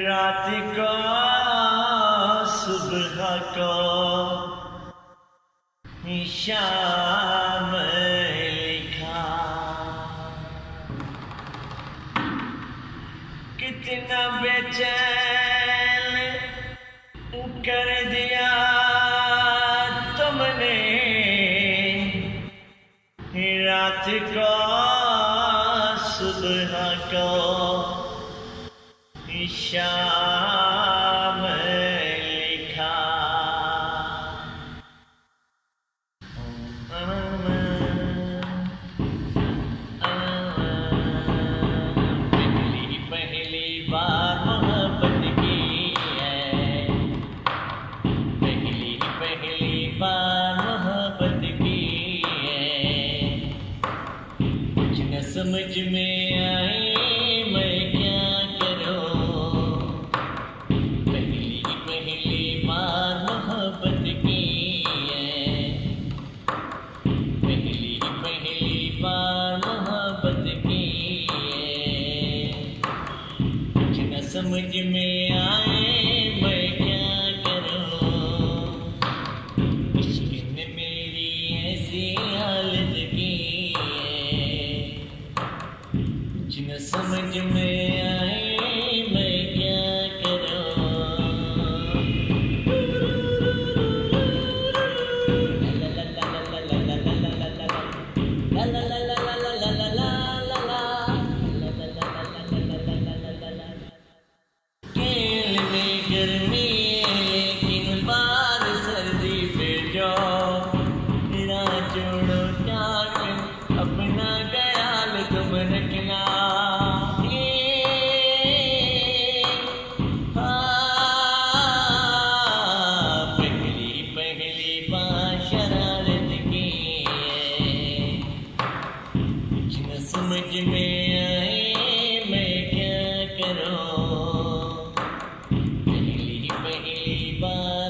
रात को सुबह को शाम लिखा, कितना बेचैन कर दिया तुमने। रात को सुबह को शाम लिखा। पहली बार मोहब्बत की है, पहली बार मोहब्बत की है। कुछ न समझ में आए मैं क्या करूं। पहली बार मोहब्बत की है, पहली बार मोहब्बत की है। कुछ न समझ में आए मैं क्या करूं। इश्क ने मेरी ऐसी हालत की है। कुछ न समझ में आए मैं क्या करूं। केल में गर्मी लेकिन बार सर्दी पे जाओ। मेरा जोड़ो त्याग अपना ख्याल तुम रखना। पहली बार शरारत की है। कुछ न समझ में आए मैं क्या करूं। पहली बार